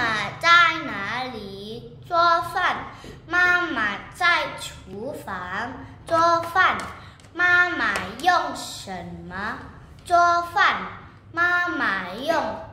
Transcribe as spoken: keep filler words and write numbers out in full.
妈在哪里做饭？妈妈在厨房做饭。妈妈用什么做饭？妈妈用